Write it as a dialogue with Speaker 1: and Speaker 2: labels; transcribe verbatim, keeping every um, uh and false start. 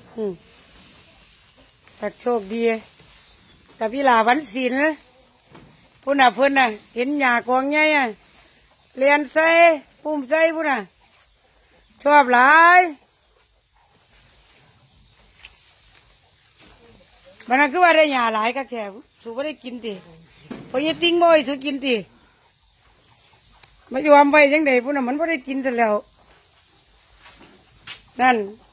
Speaker 1: อืมตัดโชคดีกับพี่ลาวันศิลป์พุ่นน่ะเพิ่นน่ะเห็นหญ้ากองใหญ่อ่ะเรียนใส่ปุ่มใส่พุ่นน่ะชอบหลายมันนั่นคือว่าได้หญ้าหลายก็แค่สูบ่ได้กินติพอยติ้งบ่อยสูกินติมายอมไว้จังไดพุ่นน่ะมันบ่ได้กินซะแล้วนั่น